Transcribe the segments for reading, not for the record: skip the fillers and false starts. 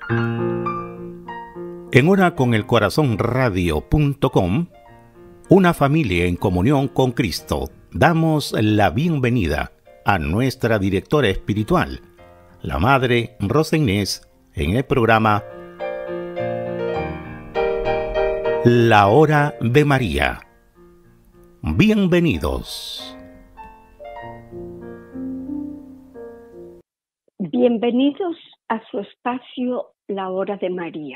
En Hora con el Corazón Radio.com, una familia en comunión con Cristo, damos la bienvenida a nuestra directora espiritual, la Madre Rosa Inés, en el programa La Hora de María. Bienvenidos. Bienvenidos a su espacio La Hora de María.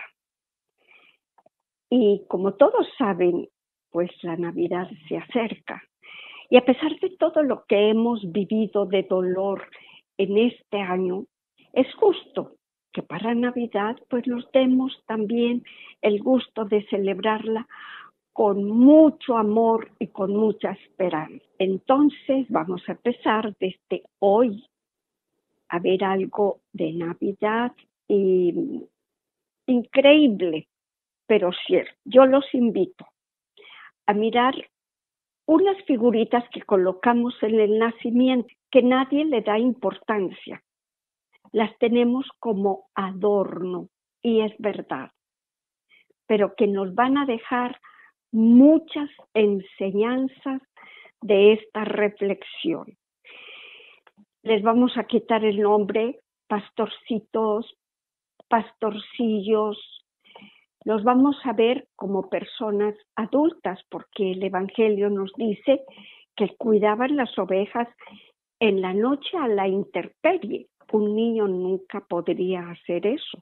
Y como todos saben, pues la Navidad se acerca. Y a pesar de todo lo que hemos vivido de dolor en este año, es justo que para Navidad pues nos demos también el gusto de celebrarla con mucho amor y con mucha esperanza. Entonces vamos a empezar desde hoy a ver algo de Navidad y increíble, pero cierto. Yo los invito a mirar unas figuritas que colocamos en el nacimiento, que nadie le da importancia. Las tenemos como adorno, y es verdad, pero que nos van a dejar muchas enseñanzas de esta reflexión. Les vamos a quitar el nombre pastorcitos, pastorcillos. Los vamos a ver como personas adultas, porque el Evangelio nos dice que cuidaban las ovejas en la noche a la intemperie. Un niño nunca podría hacer eso.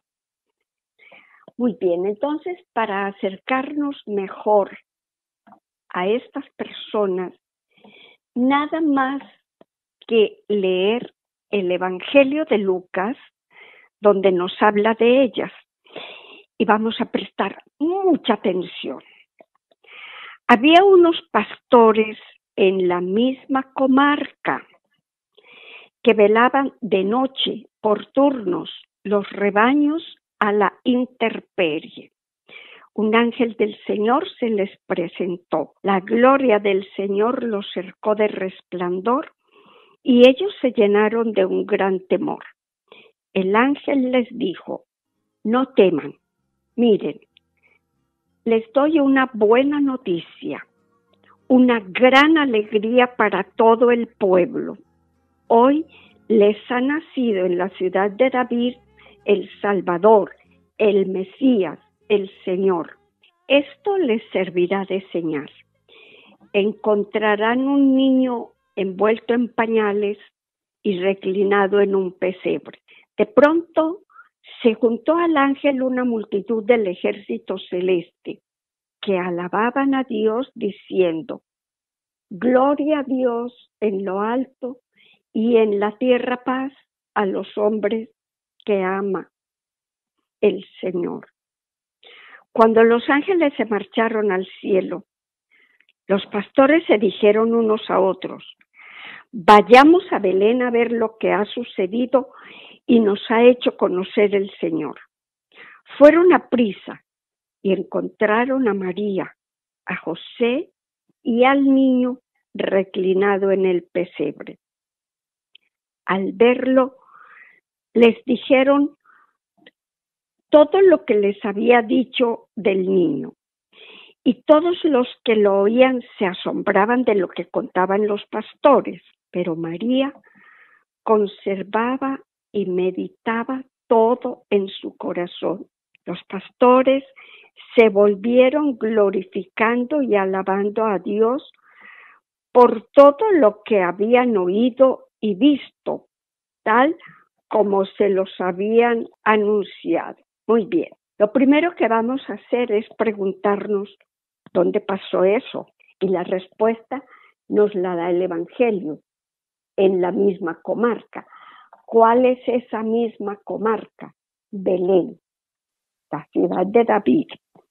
Muy bien, entonces para acercarnos mejor a estas personas, nada más que leer el Evangelio de Lucas, donde nos habla de ellas. Y vamos a prestar mucha atención. Había unos pastores en la misma comarca que velaban de noche por turnos los rebaños a la intemperie. Un ángel del Señor se les presentó. La gloria del Señor los cercó de resplandor y ellos se llenaron de un gran temor. El ángel les dijo: no teman. Miren, les doy una buena noticia, una gran alegría para todo el pueblo. Hoy les ha nacido en la ciudad de David el Salvador, el Mesías, el Señor. Esto les servirá de señal. Encontrarán un niño envuelto en pañales y reclinado en un pesebre. De pronto se juntó al ángel una multitud del ejército celeste que alababan a Dios diciendo: gloria a Dios en lo alto y en la tierra paz a los hombres que ama el Señor. Cuando los ángeles se marcharon al cielo, los pastores se dijeron unos a otros: vayamos a Belén a ver lo que ha sucedido y nos ha hecho conocer el Señor. Fueron a prisa y encontraron a María, a José y al niño reclinado en el pesebre. Al verlo, les dijeron todo lo que les había dicho del niño. Y todos los que lo oían se asombraban de lo que contaban los pastores. Pero María conservaba y meditaba todo en su corazón. Los pastores se volvieron glorificando y alabando a Dios por todo lo que habían oído y visto, tal como se los habían anunciado. Muy bien, lo primero que vamos a hacer es preguntarnos dónde pasó eso, y la respuesta nos la da el Evangelio, en la misma comarca. ¿Cuál es esa misma comarca? Belén, la ciudad de David.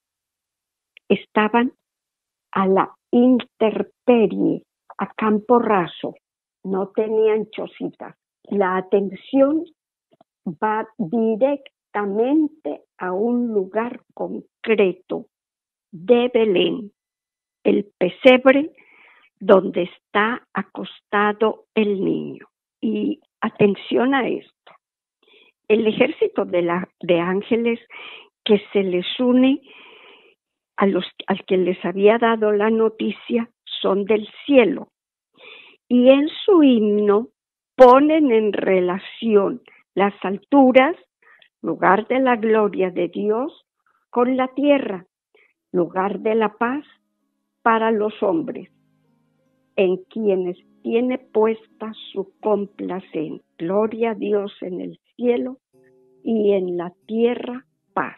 Estaban a la intemperie, a campo raso, no tenían chocitas. La atención va directamente a un lugar concreto de Belén, el pesebre donde está acostado el niño. Y atención a esto, El ejército de ángeles que se les une al que les había dado la noticia son del cielo. Y en su himno ponen en relación las alturas, lugar de la gloria de Dios, con la tierra, lugar de la paz para los hombres, en quienes tiene puesta su complacencia. Gloria a Dios en el cielo y en la tierra paz.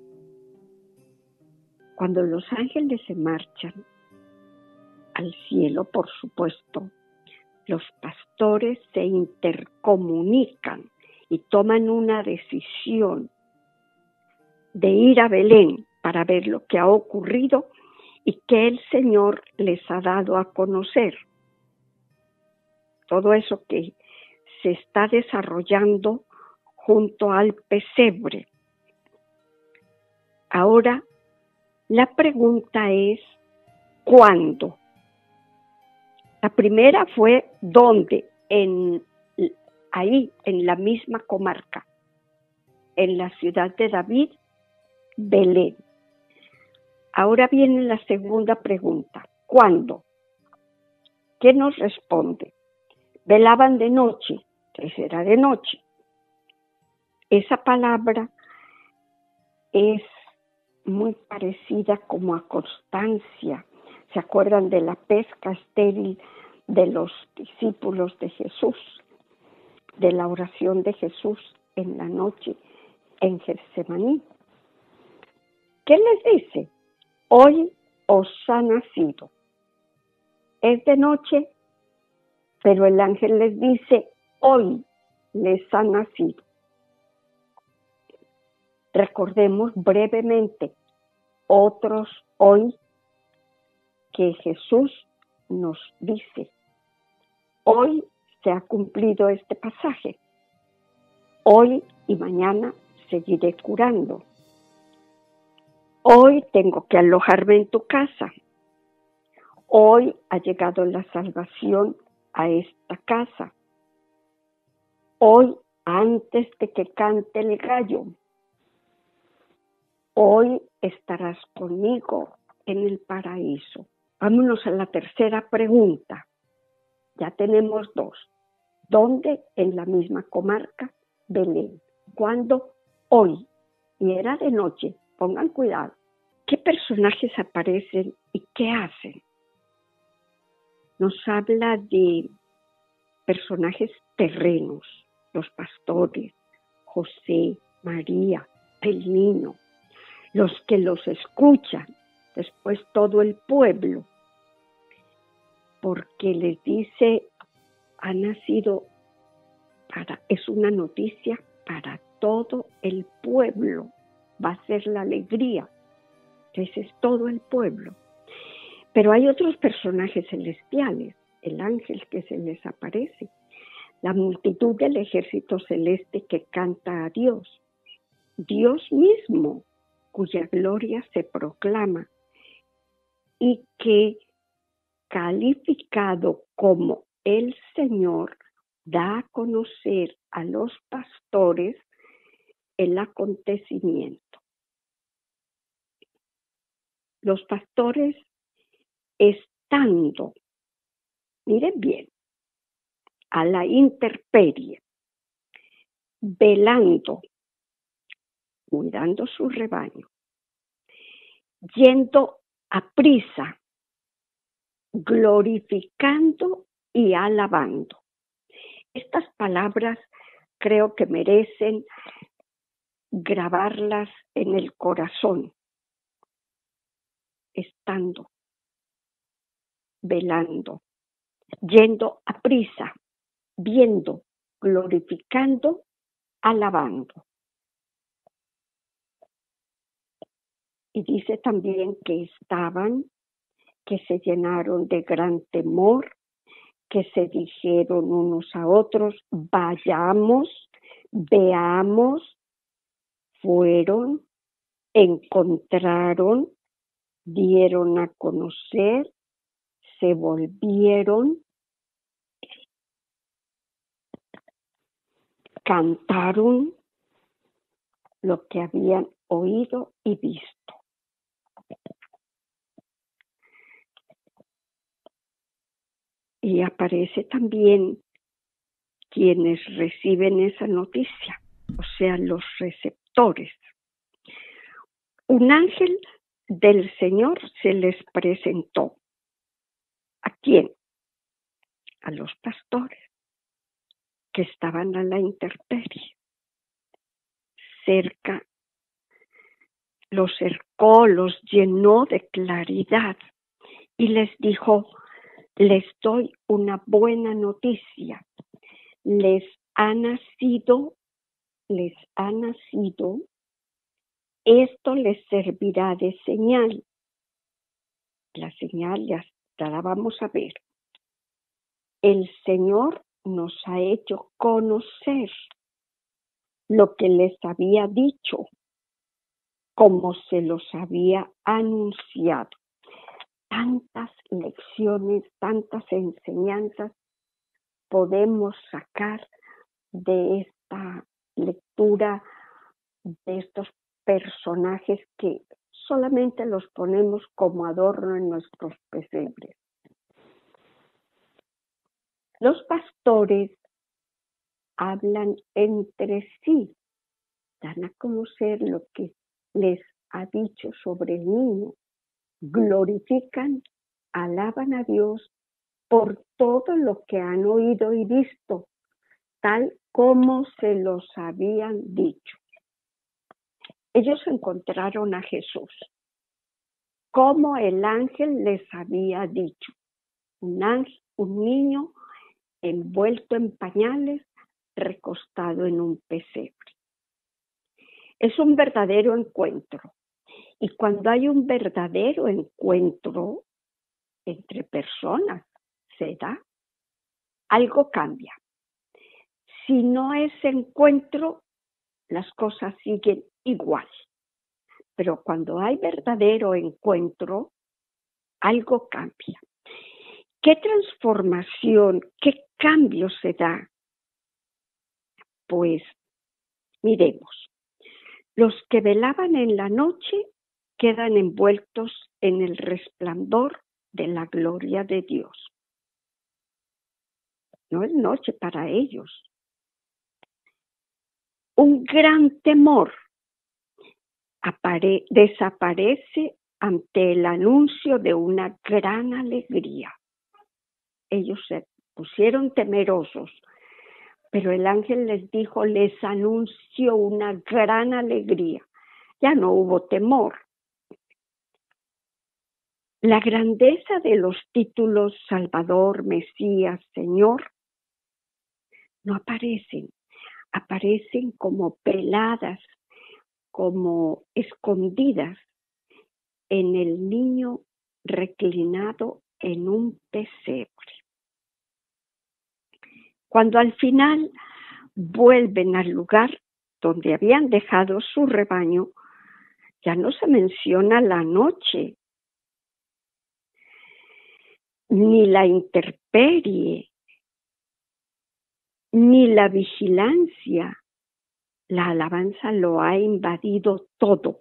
Cuando los ángeles se marchan al cielo, por supuesto, los pastores se intercomunican y toman una decisión de ir a Belén para ver lo que ha ocurrido y que el Señor les ha dado a conocer. Todo eso que se está desarrollando junto al pesebre. Ahora, la pregunta es, ¿cuándo? La primera fue ¿dónde? Ahí, en la misma comarca, en la ciudad de David, Belén. Ahora viene la segunda pregunta, ¿cuándo? ¿Qué nos responde? Velaban de noche, entonces era de noche. Esa palabra es muy parecida como a constancia. ¿Se acuerdan de la pesca estéril de los discípulos de Jesús? De la oración de Jesús en la noche en Getsemaní. ¿Qué les dice? Hoy os ha nacido. Es de noche, pero el ángel les dice, hoy les ha nacido. Recordemos brevemente otros hoy que Jesús nos dice. Hoy se ha cumplido este pasaje. Hoy y mañana seguiré curando. Hoy tengo que alojarme en tu casa. Hoy ha llegado la salvación a esta casa. Hoy, antes de que cante el gallo, hoy estarás conmigo en el paraíso. Vámonos a la tercera pregunta. Ya tenemos dos. ¿Dónde? En la misma comarca, Belén. ¿Cuándo? Hoy. Y era de noche. Pongan cuidado. ¿Qué personajes aparecen y qué hacen? Nos habla de personajes terrenos, los pastores, José, María, el niño, los que los escuchan, después todo el pueblo, porque les dice, ha nacido es una noticia para todo el pueblo, va a ser la alegría. Entonces es todo el pueblo. Pero hay otros personajes celestiales, el ángel que se les aparece, la multitud del ejército celeste que canta a Dios, Dios mismo, cuya gloria se proclama y que, calificado como el Señor, da a conocer a los pastores el acontecimiento. Los pastores estando, miren bien, a la intemperie, velando, cuidando su rebaño, yendo a prisa, glorificando y alabando. Estas palabras creo que merecen grabarlas en el corazón. Estando, velando, yendo a prisa, viendo, glorificando, alabando. Y dice también que estaban, que se llenaron de gran temor, que se dijeron unos a otros, vayamos, veamos, fueron, encontraron, dieron a conocer, se volvieron, cantaron, lo que habían oído y visto. Y aparece también quienes reciben esa noticia, o sea, los receptores. Un ángel del Señor se les presentó. ¿A quién? A los pastores que estaban a la intemperie. Cerca, los cercó, los llenó de claridad y les dijo: les doy una buena noticia. Les ha nacido, esto les servirá de señal. La señal ya la vamos a ver. El Señor nos ha hecho conocer lo que les había dicho, como se los había anunciado. Tantas lecciones, tantas enseñanzas podemos sacar de esta lectura, de estos personajes que solamente los ponemos como adorno en nuestros pesebres. Los pastores hablan entre sí, dan a conocer lo que les ha dicho sobre el niño, glorifican, alaban a Dios por todo lo que han oído y visto, tal como se los habían dicho. Ellos encontraron a Jesús, como el ángel les había dicho. Un niño envuelto en pañales, recostado en un pesebre. Es un verdadero encuentro. Y cuando hay un verdadero encuentro entre personas, se da, algo cambia. Si no es encuentro, las cosas siguen igual. Pero cuando hay verdadero encuentro, algo cambia. ¿Qué transformación, qué cambio se da? Pues miremos. Los que velaban en la noche quedan envueltos en el resplandor de la gloria de Dios. No es noche para ellos. Un gran temor desaparece ante el anuncio de una gran alegría. Ellos se pusieron temerosos, pero el ángel les dijo, les anunció una gran alegría. Ya no hubo temor. La grandeza de los títulos Salvador, Mesías, Señor, no aparecen. Aparecen como veladas, como escondidas en el niño reclinado en un pesebre. Cuando al final vuelven al lugar donde habían dejado su rebaño, ya no se menciona la noche, ni la intemperie, ni la vigilancia. La alabanza lo ha invadido todo.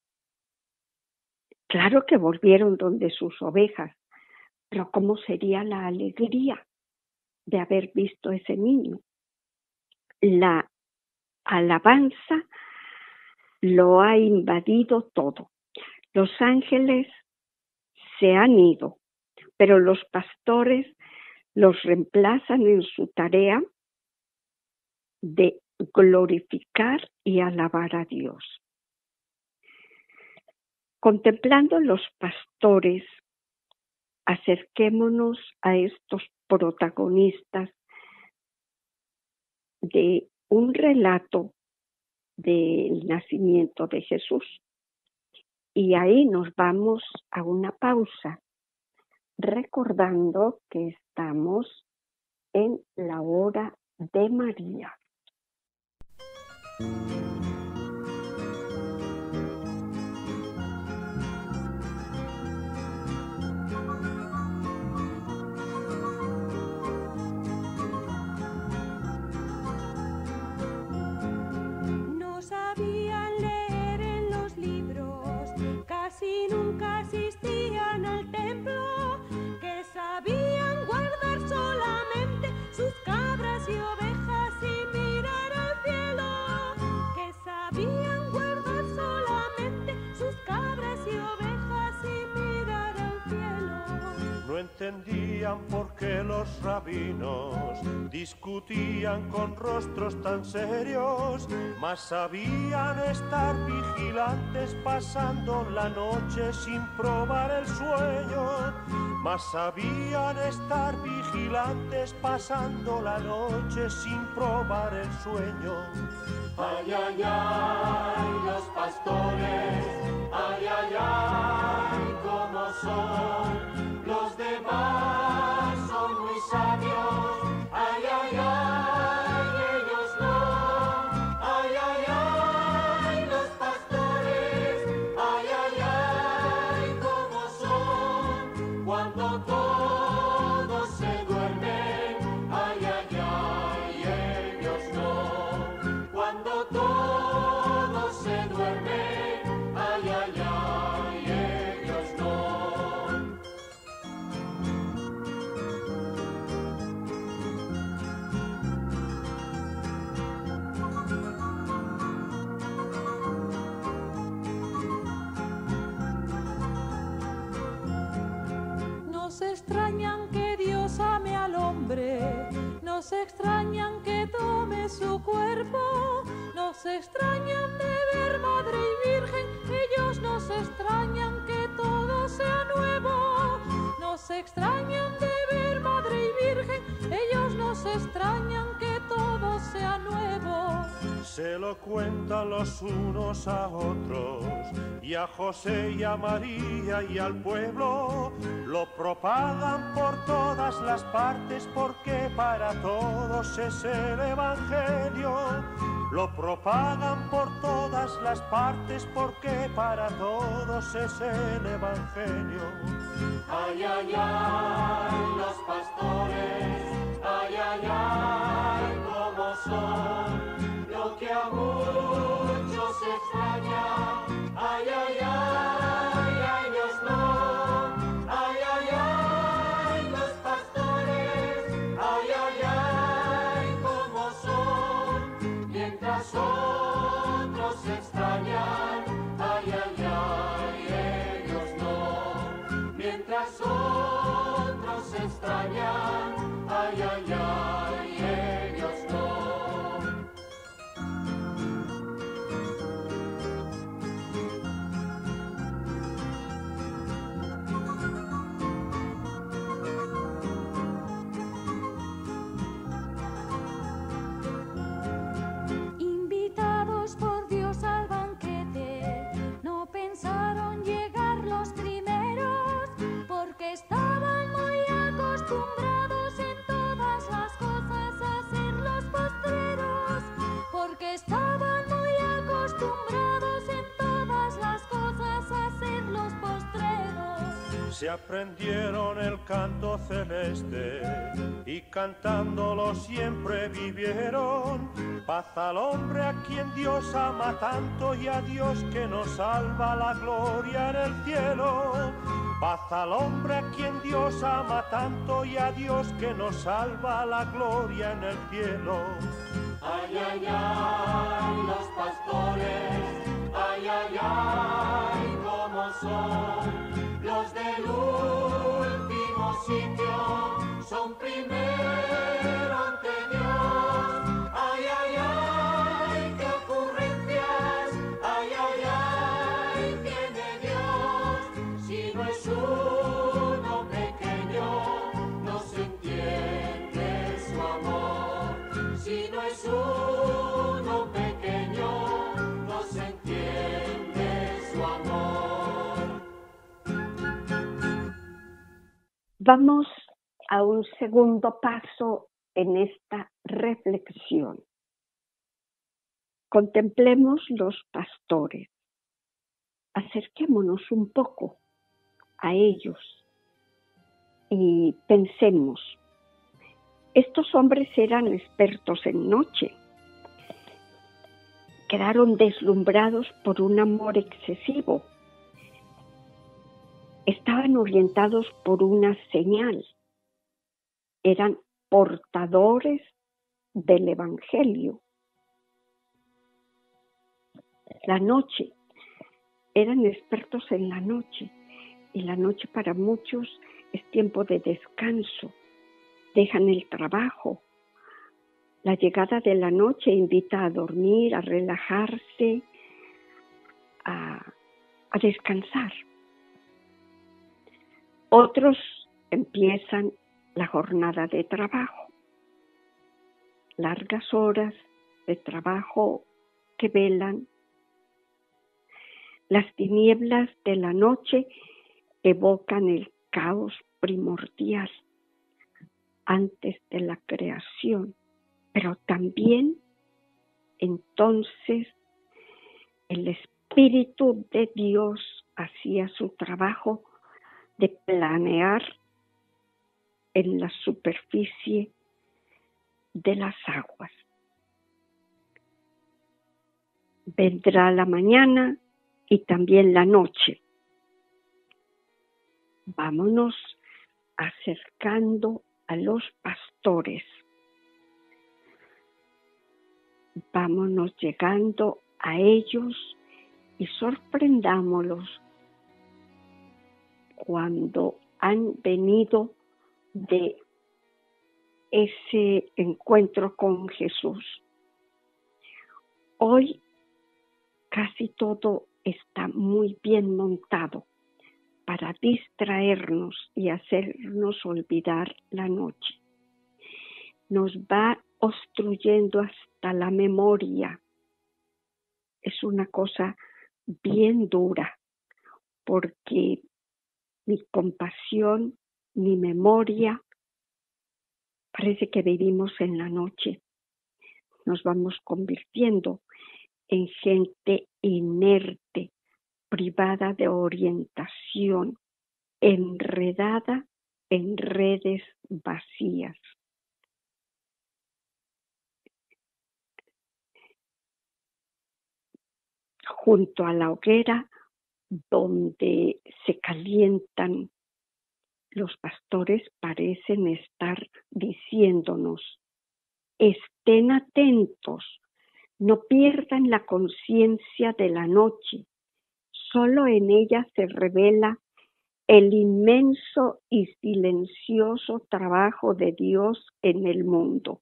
Claro que volvieron donde sus ovejas, pero ¿cómo sería la alegría de haber visto ese niño? La alabanza lo ha invadido todo. Los ángeles se han ido, pero los pastores los reemplazan en su tarea de glorificar y alabar a Dios. Contemplando los pastores, acerquémonos a estos protagonistas de un relato del nacimiento de Jesús. Y ahí nos vamos a una pausa, recordando que estamos en la hora de María. No sabían entendían por qué los rabinos discutían con rostros tan serios, mas sabían estar vigilantes pasando la noche sin probar el sueño, mas sabían estar vigilantes pasando la noche sin probar el sueño. Ay, ay, ay, los pastores, ay, ay, ay, cómo son, los demás son muy sabios, ay, ay, ay, ellos no, ay, ay, ay, los pastores, ay, ay, ay, cómo son, cuando todos se duermen, ay, ay, ay, ellos no, cuando todos se duermen, ay, ay, ay, ellos no. No se extrañan que Dios ame al hombre, no se extrañan que tome su cuerpo, no se extrañan de ver madre y virgen, ellos no se extrañan que todo sea nuevo, no se extrañan de ver madre y virgen, ellos no se extrañan que todo sea nuevo. Se lo cuentan los unos a otros, y a José y a María y al pueblo, lo propagan por todas las partes porque para todos es el Evangelio. Lo propagan por todas las partes porque para todos es el Evangelio. Ay, ay, ay, los pastores, ay, ay, ay, cómo son, lo que a muchos extraña, ay, ay, ay, a ellos no, ay, ay, ay, los pastores, ay, ay, ay, cómo son, mientras otros extrañan, ay, ay, ay, ellos no, mientras otros extrañan, ay, ay, ay, ellos no. Invitados por Dios al banquete, no pensaron llegar los primeros, porque estaban muy acostumbrados en todas las cosas a ser los postreros, porque estaban muy acostumbrados en todas las cosas a ser los postreros. Se aprendieron el canto celeste y cantándolo siempre vivieron. Paz al hombre a quien Dios ama tanto y a Dios que nos salva la gloria en el cielo. Paz al hombre a quien Dios ama tanto y a Dios que nos salva la gloria en el cielo. Ay, ay, ay, los pastores, ay, ay, ay, cómo son, los del último sitio son primero ante Dios. Ay, ay, ay, qué ocurrencias, ay, ay, ay, tiene Dios, si no es uno pequeño, no se entiende su amor, si no es uno pequeño, no se entiende su amor. Vamos a un segundo paso en esta reflexión. Contemplemos los pastores. Acerquémonos un poco a ellos y pensemos. Estos hombres eran expertos en noche. Quedaron deslumbrados por un amor excesivo. Estaban orientados por una señal. Eran portadores del Evangelio. La noche. Eran expertos en la noche. Y la noche para muchos es tiempo de descanso, dejan el trabajo. La llegada de la noche invita a dormir, a relajarse, a descansar. Otros empiezan la jornada de trabajo, largas horas de trabajo que velan. Las tinieblas de la noche evocan el caos primordial antes de la creación, pero también entonces el Espíritu de Dios hacía su trabajo de planear en la superficie de las aguas. Vendrá la mañana y también la noche. Vámonos acercando a los pastores. Vámonos llegando a ellos y sorprendámoslos cuando han venido de ese encuentro con Jesús. Hoy casi todo está muy bien montado para distraernos y hacernos olvidar la noche. Nos va obstruyendo hasta la memoria. Es una cosa bien dura, porque mi compasión, mi memoria, parece que vivimos en la noche. Nos vamos convirtiendo en gente inerte, privada de orientación, enredada en redes vacías. Junto a la hoguera donde se calientan, los pastores parecen estar diciéndonos: estén atentos, no pierdan la conciencia de la noche. Solo en ella se revela el inmenso y silencioso trabajo de Dios en el mundo.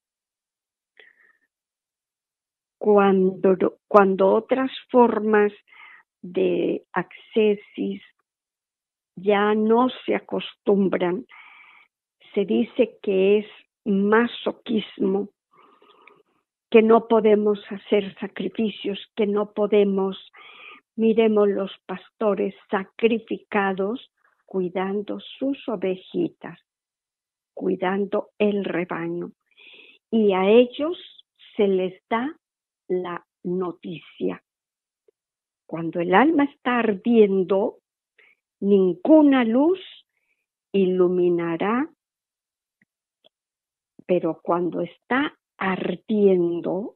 Cuando otras formas de accesis ya no se acostumbran, se dice que es masoquismo, que no podemos hacer sacrificios, que no podemos. Miremos los pastores sacrificados cuidando sus ovejitas, cuidando el rebaño, y a ellos se les da la noticia. Cuando el alma está ardiendo, ninguna luz iluminará, pero cuando está ardiendo,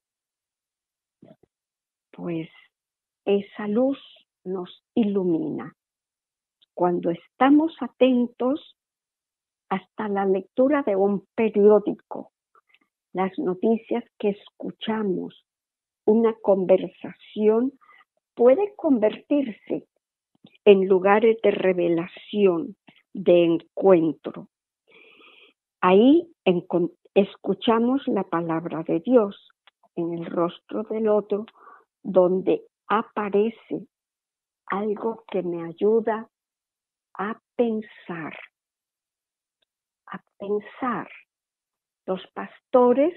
pues esa luz nos ilumina. Cuando estamos atentos, hasta la lectura de un periódico, las noticias que escuchamos, una conversación puede convertirse en lugares de revelación, de encuentro. Ahí escuchamos la palabra de Dios en el rostro del otro, donde aparece algo que me ayuda a pensar. Los pastores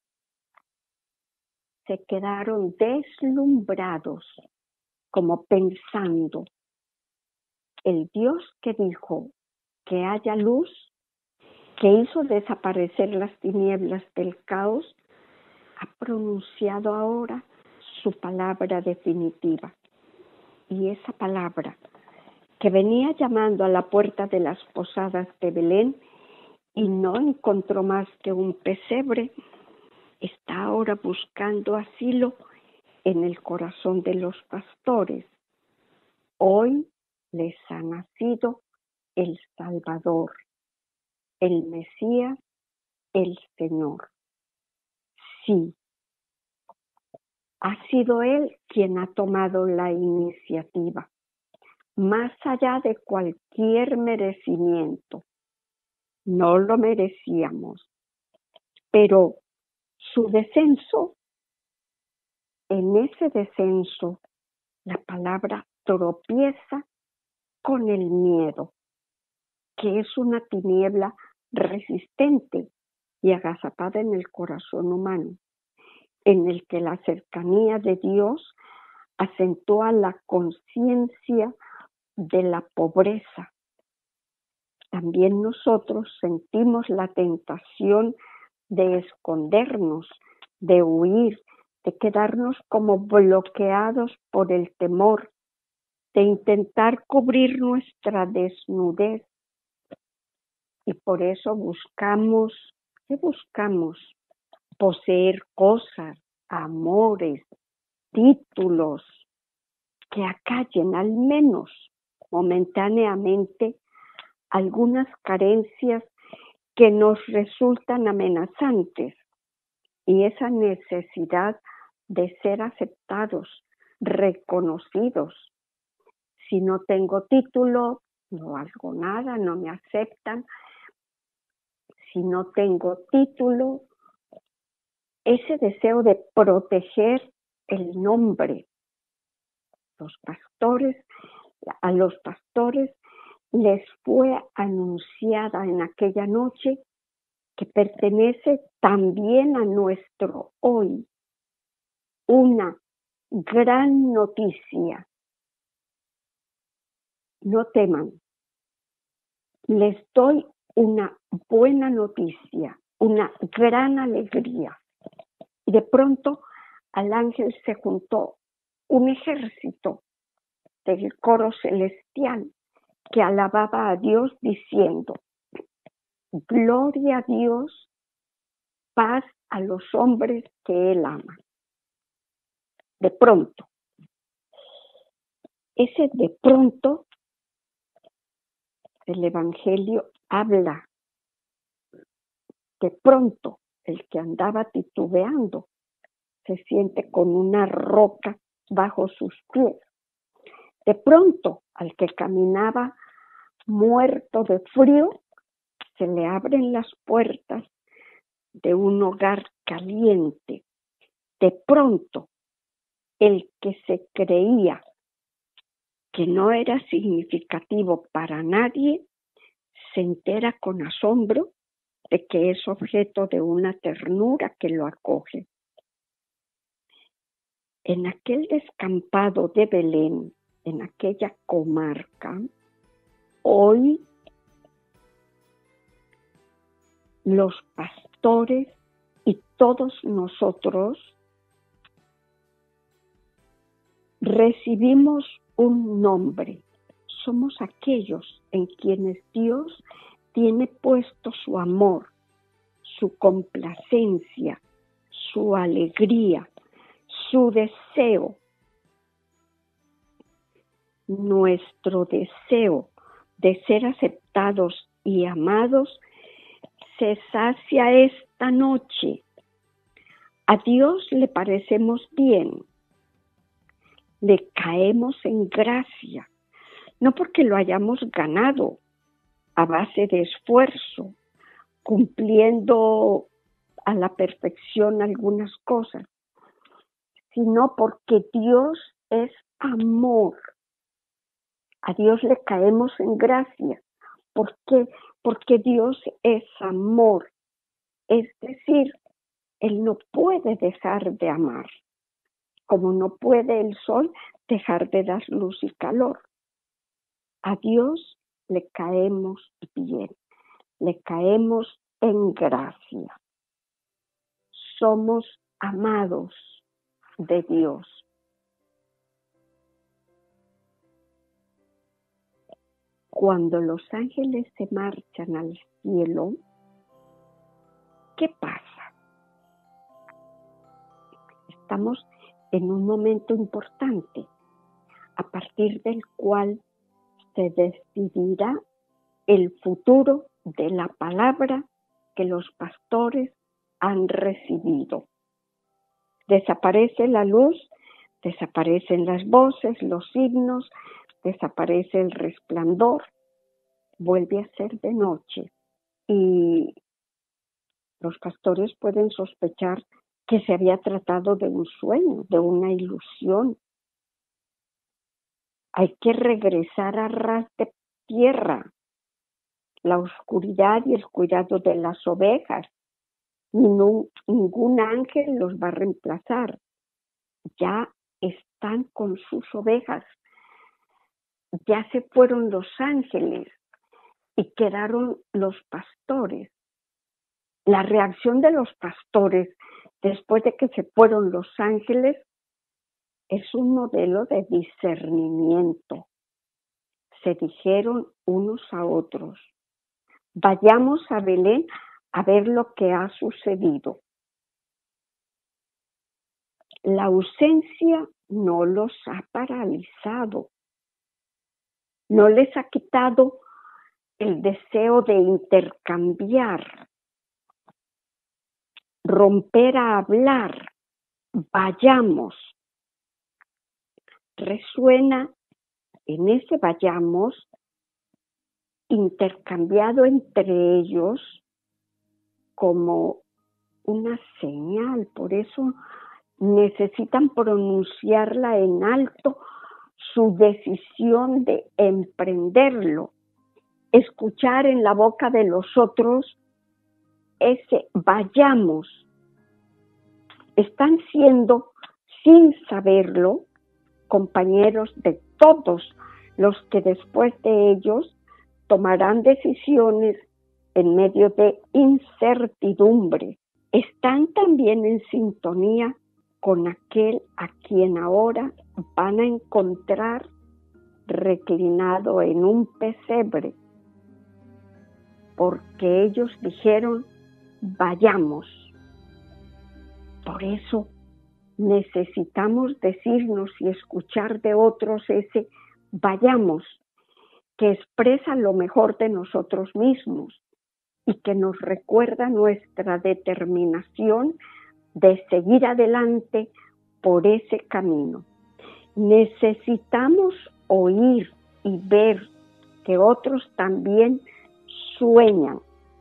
se quedaron deslumbrados, como pensando: el Dios que dijo que haya luz, que hizo desaparecer las tinieblas del caos, ha pronunciado ahora su palabra definitiva. Y esa palabra, que venía llamando a la puerta de las posadas de Belén y no encontró más que un pesebre, está ahora buscando asilo en el corazón de los pastores. Hoy les ha nacido el Salvador, el Mesías, el Señor. Sí, ha sido Él quien ha tomado la iniciativa, más allá de cualquier merecimiento. no lo merecíamos, pero su descenso, en ese descenso, la palabra tropieza con el miedo, que es una tiniebla resistente y agazapada en el corazón humano, en el que la cercanía de Dios acentúa la conciencia de la pobreza. También nosotros sentimos la tentación de escondernos, de huir, de quedarnos como bloqueados por el temor, de intentar cubrir nuestra desnudez. Y por eso buscamos, ¿qué buscamos? Poseer cosas, amores, títulos, que acallen al menos momentáneamente algunas carencias que nos resultan amenazantes, y esa necesidad de ser aceptados, reconocidos. Si no tengo título, no valgo nada, no me aceptan. Si no tengo título, ese deseo de proteger el nombre. A los pastores les fue anunciada en aquella noche que pertenece también a nuestro hoy una gran noticia. No teman, les doy una buena noticia, una gran alegría. Y de pronto al ángel se juntó un ejército del coro celestial que alababa a Dios diciendo: gloria a Dios, paz a los hombres que Él ama. De pronto, ese de pronto, el Evangelio habla. De pronto, el que andaba titubeando se siente con una roca bajo sus pies. De pronto, al que caminaba muerto de frío, se le abren las puertas de un hogar caliente. De pronto, el que se creía que no era significativo para nadie, se entera con asombro de que es objeto de una ternura que lo acoge. En aquel descampado de Belén, en aquella comarca, hoy los pastores y todos nosotros recibimos un nombre. Somos aquellos en quienes Dios tiene puesto su amor, su complacencia, su alegría, su deseo. Nuestro deseo de ser aceptados y amados se sacia esta noche. A Dios le parecemos bien, le caemos en gracia, no porque lo hayamos ganado a base de esfuerzo, cumpliendo a la perfección algunas cosas, sino porque Dios es amor. A Dios le caemos en gracia. ¿Por qué? Porque Dios es amor. Es decir, Él no puede dejar de amar, como no puede el sol dejar de dar luz y calor. A Dios le caemos bien, le caemos en gracia. Somos amados de Dios. Cuando los ángeles se marchan al cielo, ¿qué pasa? Estamos en un momento importante, a partir del cual se decidirá el futuro de la palabra que los pastores han recibido. Desaparece la luz, desaparecen las voces, los signos, desaparece el resplandor, vuelve a ser de noche. y los pastores pueden sospechar que se había tratado de un sueño, de una ilusión. Hay que regresar a ras de tierra, la oscuridad y el cuidado de las ovejas. Ningún ángel los va a reemplazar. Ya están con sus ovejas. Ya se fueron los ángeles y quedaron los pastores. La reacción de los pastores después de que se fueron los ángeles es un modelo de discernimiento. Se dijeron unos a otros: vayamos a Belén a ver lo que ha sucedido. La ausencia no los ha paralizado, no les ha quitado el deseo de intercambiar, romper a hablar. Vayamos. Resuena en ese vayamos intercambiado entre ellos como una señal. Por eso necesitan pronunciarla en alto, su decisión de emprenderlo. Escuchar en la boca de los otros ese vayamos. Están siendo, sin saberlo, compañeros de todos los que después de ellos tomarán decisiones en medio de incertidumbre. Están también en sintonía con aquel a quien ahora van a encontrar reclinado en un pesebre, porque ellos dijeron vayamos. Por eso necesitamos decirnos y escuchar de otros ese vayamos, que expresa lo mejor de nosotros mismos y que nos recuerda nuestra determinación de seguir adelante por ese camino. Necesitamos oír y ver que otros también sueñan.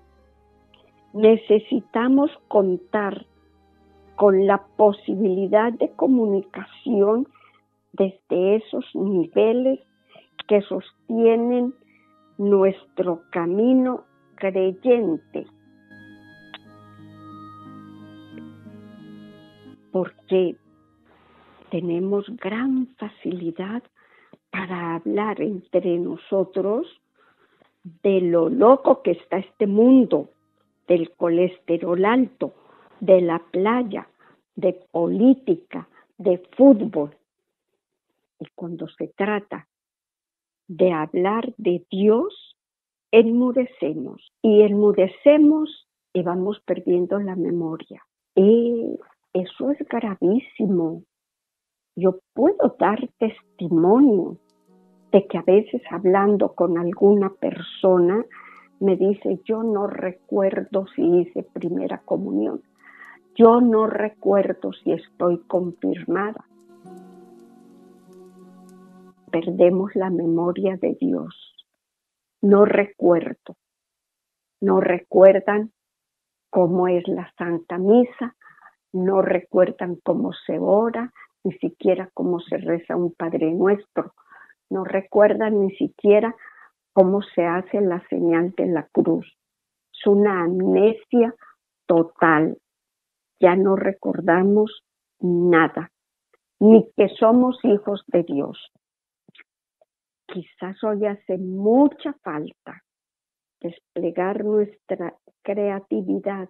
Necesitamos contar con la posibilidad de comunicación desde esos niveles que sostienen nuestro camino creyente. Porque tenemos gran facilidad para hablar entre nosotros de lo loco que está este mundo, del colesterol alto, de la playa, de política, de fútbol. Y cuando se trata de hablar de Dios, enmudecemos. Y enmudecemos y vamos perdiendo la memoria. Y eso es gravísimo. Yo puedo dar testimonio de que a veces hablando con alguna persona me dice: yo no recuerdo si hice primera comunión, yo no recuerdo si estoy confirmada. Perdemos la memoria de Dios. No recuerdo. No recuerdan cómo es la Santa Misa, no recuerdan cómo se ora, ni siquiera cómo se reza un Padre Nuestro. No recuerdan ni siquiera cómo se hace la señal de la cruz. Es una amnesia total. Ya no recordamos nada, ni que somos hijos de Dios. Quizás hoy hace mucha falta desplegar nuestra creatividad,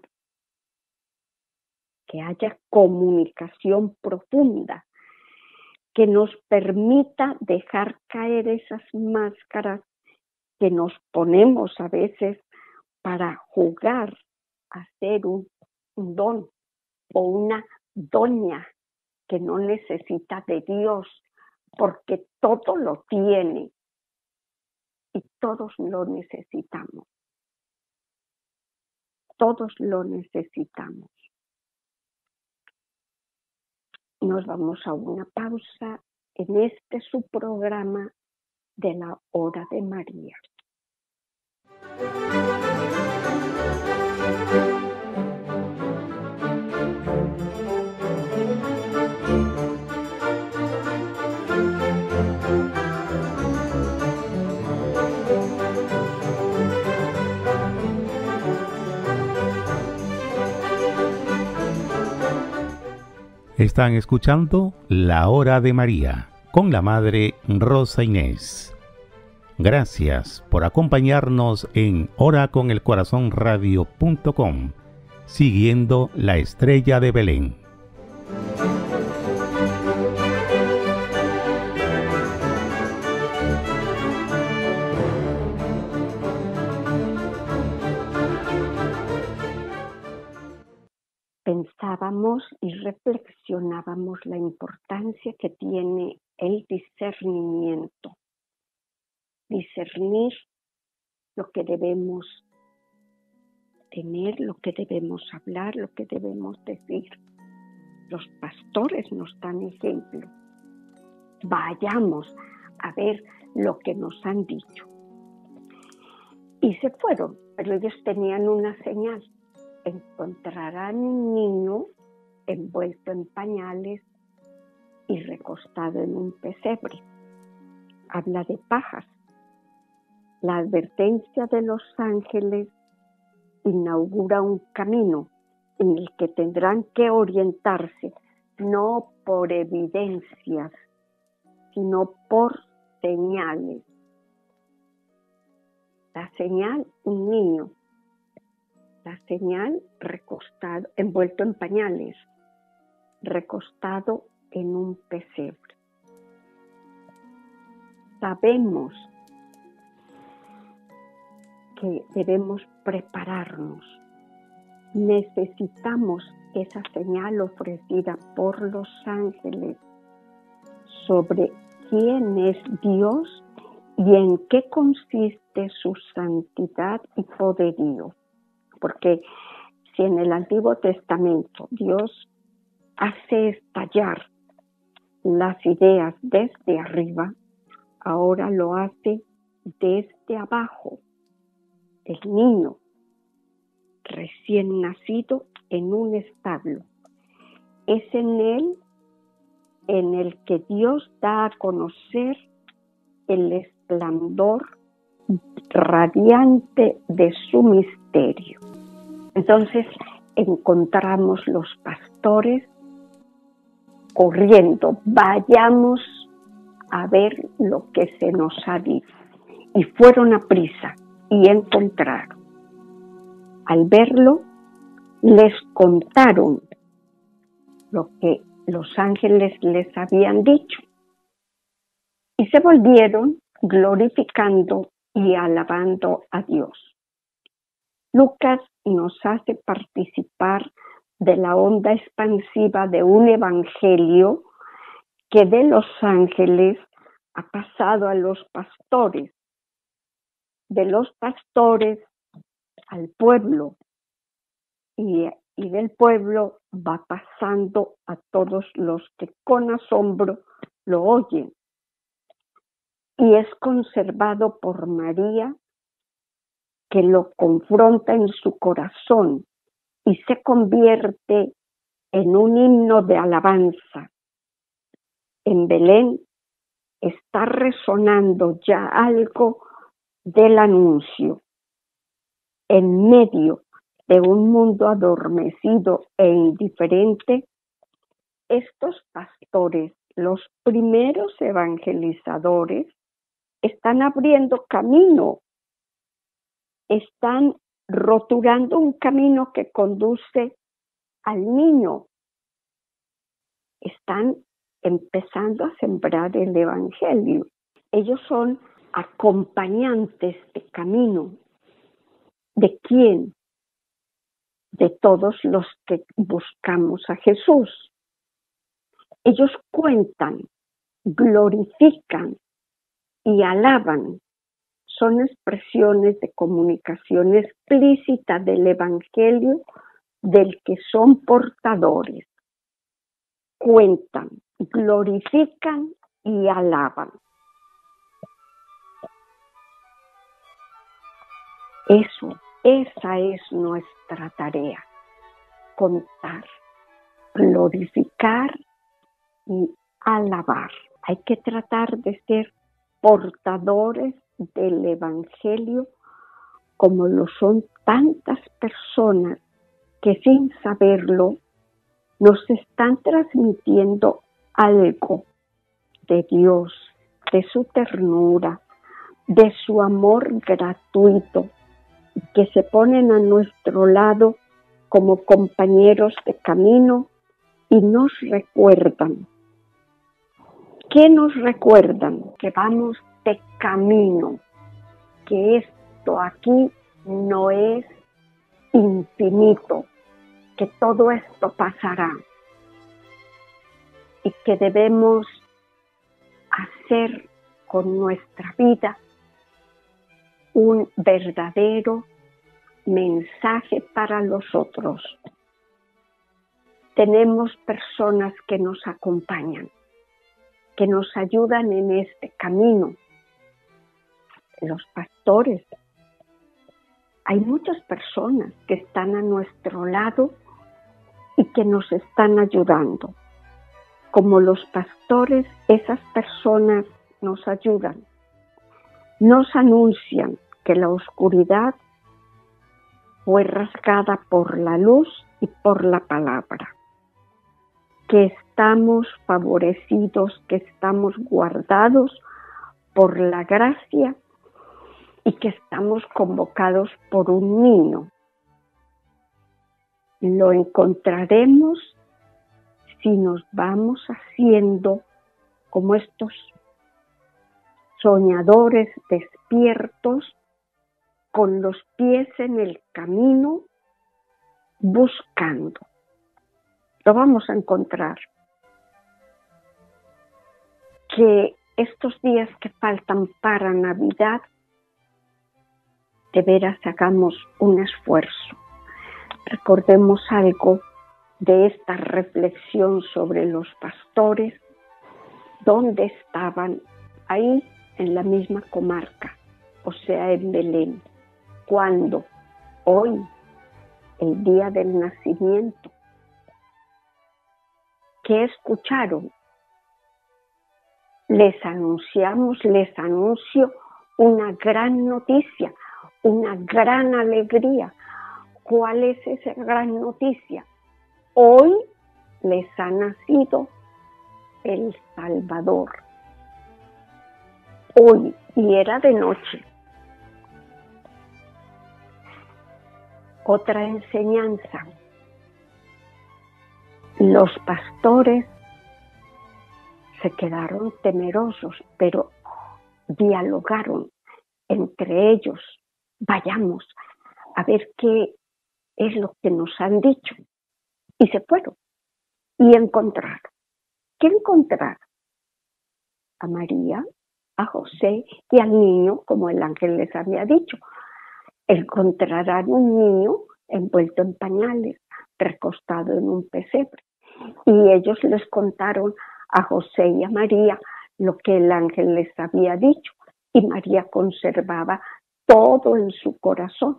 que haya comunicación profunda, que nos permita dejar caer esas máscaras que nos ponemos a veces para jugar a ser un don o una doña que no necesita de Dios, porque todo lo tiene y todos lo necesitamos. Todos lo necesitamos. Nos vamos a una pausa en este su programa de la Hora de María. Están escuchando La Hora de María con la Madre Rosa Inés. Gracias por acompañarnos en oraconelcorazonradio.com, siguiendo la estrella de Belén. Pensábamos y reflexionábamos la importancia que tiene el discernimiento. Discernir lo que debemos tener, lo que debemos hablar, lo que debemos decir. Los pastores nos dan ejemplo. Vayamos a ver lo que nos han dicho. Y se fueron, pero ellos tenían una señal. Encontrarán un niño envuelto en pañales y recostado en un pesebre. Habla de pajas. La advertencia de los ángeles inaugura un camino en el que tendrán que orientarse, no por evidencias, sino por señales. La señal, un niño. La señal, recostado, envuelto en pañales, recostado en un pesebre. Sabemos que debemos prepararnos. Necesitamos esa señal ofrecida por los ángeles sobre quién es Dios y en qué consiste su santidad y poderío. Porque si en el Antiguo Testamento Dios hace estallar las ideas desde arriba, ahora lo hace desde abajo. El niño recién nacido en un establo. Es en él en el que Dios da a conocer el esplendor radiante de su misterio. Entonces encontramos los pastores corriendo, vayamos a ver lo que se nos ha dicho. Y fueron a prisa y encontraron. Al verlo, les contaron lo que los ángeles les habían dicho. Y se volvieron glorificando y alabando a Dios. Lucas nos hace participar de la onda expansiva de un evangelio que de los ángeles ha pasado a los pastores, de los pastores al pueblo y del pueblo va pasando a todos los que con asombro lo oyen. Y es conservado por María, que lo confronta en su corazón y se convierte en un himno de alabanza. En Belén está resonando ya algo del anuncio. En medio de un mundo adormecido e indiferente, estos pastores, los primeros evangelizadores, están abriendo camino, están roturando un camino que conduce al niño. Están empezando a sembrar el evangelio. Ellos son acompañantes de camino. ¿De quién? De todos los que buscamos a Jesús. Ellos cuentan, glorifican y alaban. Son expresiones de comunicación explícita del evangelio del que son portadores. Cuentan, glorifican y alaban. Esa es nuestra tarea. Contar, glorificar y alabar. Hay que tratar de ser portadores del evangelio como lo son tantas personas que sin saberlo nos están transmitiendo algo de Dios, de su ternura, de su amor gratuito, que se ponen a nuestro lado como compañeros de camino y nos recuerdan. ¿Qué nos recuerdan? Que vamos de camino, que esto aquí no es infinito, que todo esto pasará y que debemos hacer con nuestra vida un verdadero mensaje para los otros. Tenemos personas que nos acompañan, que nos ayudan en este camino. Los pastores. Hay muchas personas que están a nuestro lado y que nos están ayudando. Como los pastores, esas personas nos ayudan. Nos anuncian que la oscuridad fue rasgada por la luz y por la palabra, que estamos favorecidos, que estamos guardados por la gracia y que estamos convocados por un niño. Lo encontraremos si nos vamos haciendo como estos soñadores despiertos, con los pies en el camino, buscando. Lo vamos a encontrar. Que estos días que faltan para Navidad, de veras hagamos un esfuerzo. Recordemos algo de esta reflexión sobre los pastores, donde estaban ahí en la misma comarca, o sea, en Belén, cuando hoy, el día del nacimiento, ¿qué escucharon? Les anuncio una gran noticia, una gran alegría. ¿Cuál es esa gran noticia? Hoy les ha nacido el Salvador. Hoy, y era de noche. Otra enseñanza. Los pastores se quedaron temerosos, pero dialogaron entre ellos. Vayamos a ver qué es lo que nos han dicho. Y se fueron y encontraron. ¿Qué encontraron? A María, a José y al niño, como el ángel les había dicho. Encontrarán un niño envuelto en pañales, recostado en un pesebre. Y ellos les contaron a José y a María lo que el ángel les había dicho. Y María conservaba todo en su corazón.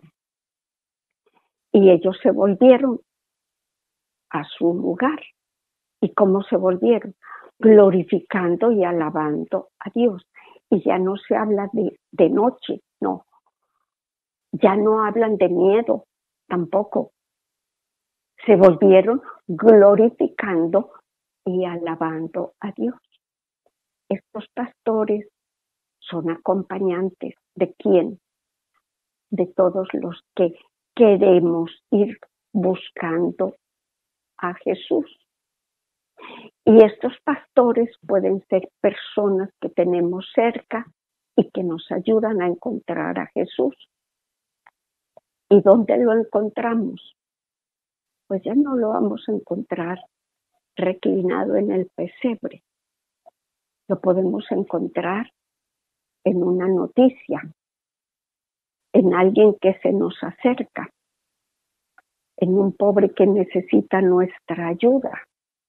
Y ellos se volvieron a su lugar. ¿Y cómo se volvieron? Glorificando y alabando a Dios. Y ya no se habla de noche, no. Ya no hablan de miedo, tampoco. Se volvieron glorificando y alabando a Dios. Estos pastores son acompañantes. ¿De quién? De todos los que queremos ir buscando a Jesús. Y estos pastores pueden ser personas que tenemos cerca y que nos ayudan a encontrar a Jesús. ¿Y dónde lo encontramos? Pues ya no lo vamos a encontrar reclinado en el pesebre. Lo podemos encontrar en una noticia, en alguien que se nos acerca, en un pobre que necesita nuestra ayuda.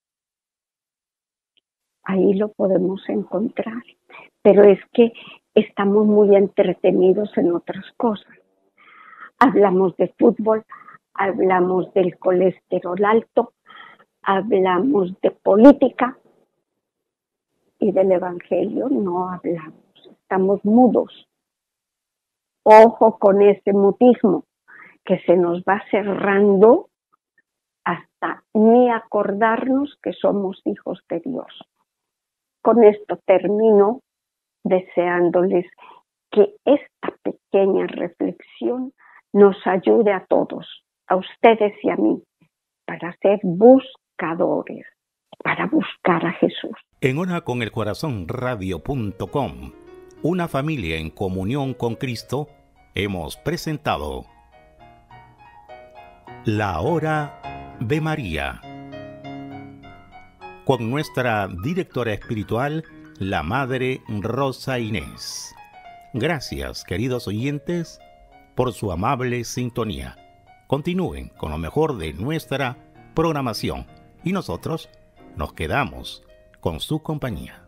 Ahí lo podemos encontrar. Pero es que estamos muy entretenidos en otras cosas. Hablamos de fútbol, hablamos del colesterol alto, hablamos de política y del evangelio no hablamos. Estamos mudos. Ojo con ese mutismo que se nos va cerrando hasta ni acordarnos que somos hijos de Dios. Con esto termino deseándoles que esta pequeña reflexión nos ayude a todos, a ustedes y a mí, para ser buscadores, para buscar a Jesús. En oraconelcorazonradio.com, una familia en comunión con Cristo, hemos presentado La Hora de María, con nuestra directora espiritual, la Madre Rosa Inés. Gracias, queridos oyentes, por su amable sintonía. Continúen con lo mejor de nuestra programación y nosotros nos quedamos con su compañía.